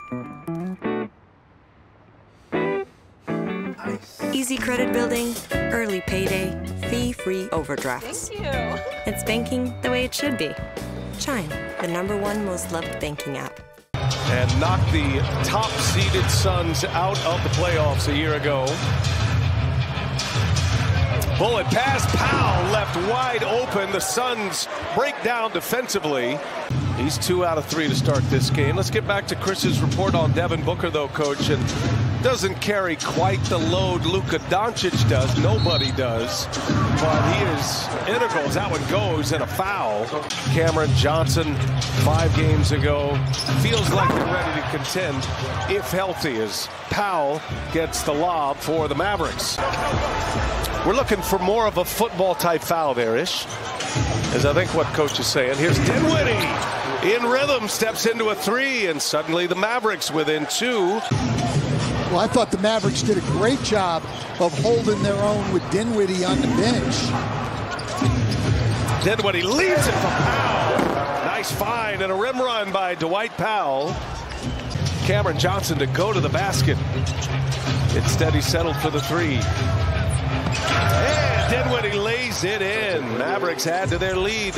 Easy credit building, early payday, fee-free overdrafts. Thank you. It's banking the way it should be. Chime, the #1 most loved banking app. And knocked the top-seeded Suns out of the playoffs a year ago. Bullet pass, Powell left wide open. The Suns break down defensively. He's 2 out of 3 to start this game. Let's get back to Chris's report on Devin Booker, though, Coach. And doesn't carry quite the load Luka Doncic does. Nobody does. But he is integral as that one goes, and a foul. Cameron Johnson, 5 games ago. Feels like they're ready to contend if healthy, as Powell gets the lob for the Mavericks. We're looking for more of a football-type foul there, Ish, is I think what Coach is saying. Here's Dinwiddie in rhythm, steps into a 3, and suddenly the Mavericks within 2. Well, I thought the Mavericks did a great job of holding their own with Dinwiddie on the bench. Dinwiddie leads it for Powell. Nice find and a rim run by Dwight Powell. Cameron Johnson to go to the basket. Instead, he settled for the 3. And Dinwiddie lays it in. Mavericks add to their lead.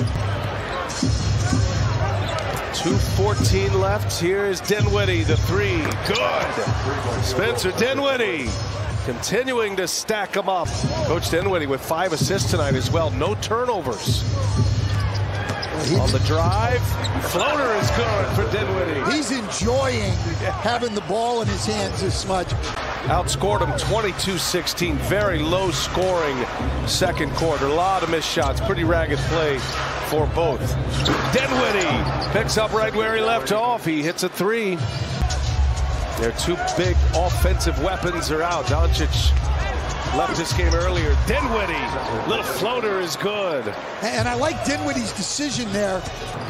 2:14 left. Here's Dinwiddie, the 3. Good. Spencer Dinwiddie continuing to stack them up. Coach Dinwiddie with 5 assists tonight as well. No turnovers. On the drive, floater is good for Dinwiddie. He's enjoying having the ball in his hands this much. Outscored him 22-16. Very low scoring second quarter. A lot of missed shots. Pretty ragged play for both. Dinwiddie picks up right where he left off. He hits a 3. Their 2 big offensive weapons are out. Doncic left this game earlier. Dinwiddie, little floater is good. And I like Dinwiddie's decision there.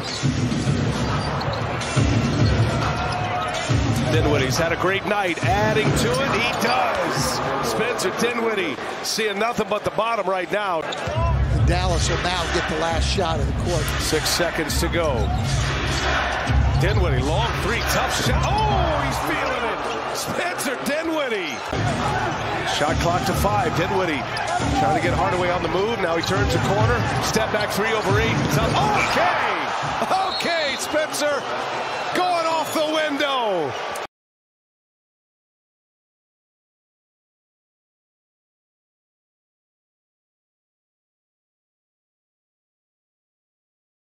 Dinwiddie's had a great night. Adding to it, he does. Spencer Dinwiddie seeing nothing but the bottom right now. Dallas will now get the last shot of the court. 6 seconds to go. Dinwiddie, long 3, tough shot. Oh, he's feeling it. Spencer Dinwiddie. Shot clock to 5. Dinwiddie trying to get Hardaway on the move. Now he turns the corner. Step back 3 over 8. Okay. Okay, Spencer going off the window.